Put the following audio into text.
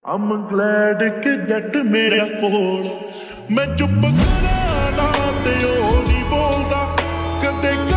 I'm glad कि जट मेरा कोल मैं चुप करा ना ते ओ नहीं बोलदा कदे